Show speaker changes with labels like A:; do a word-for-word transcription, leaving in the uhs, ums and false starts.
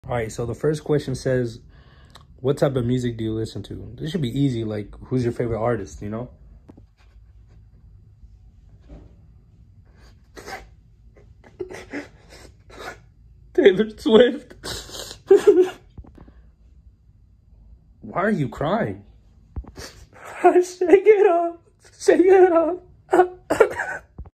A: All right, so the first question says, what type of music do you listen to? This should be easy. Like, who's your favorite artist, you know? Taylor Swift. Why are you crying? Shake it off. Shake it off.